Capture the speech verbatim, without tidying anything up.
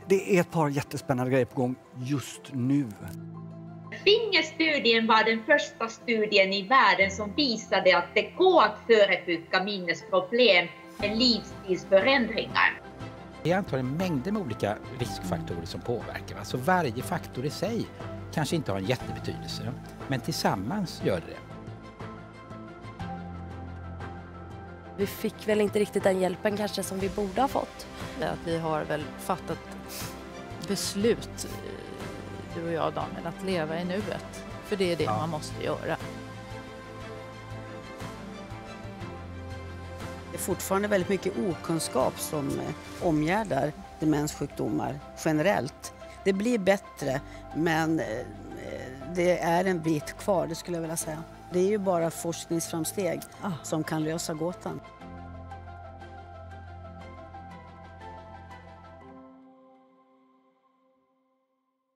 Det är ett par jättespännande grejer på gång just nu. Fingerstudien var den första studien i världen som visade att det går att förebygga minnesproblem med livsstilsförändringar. Det är antagligen mängder med olika riskfaktorer som påverkar. Alltså varje faktor i sig kanske inte har en jättebetydelse, men tillsammans gör det det. Vi fick väl inte riktigt den hjälpen kanske som vi borde ha fått. Att vi har väl fattat beslut, du och jag Daniel, att leva i nuet. För det är det ja. man måste göra. Det är fortfarande väldigt mycket okunskap som omgärdar demenssjukdomar generellt. Det blir bättre, men det är en bit kvar, det skulle jag vilja säga. Det är ju bara forskningsframsteg ah. som kan lösa gåtan.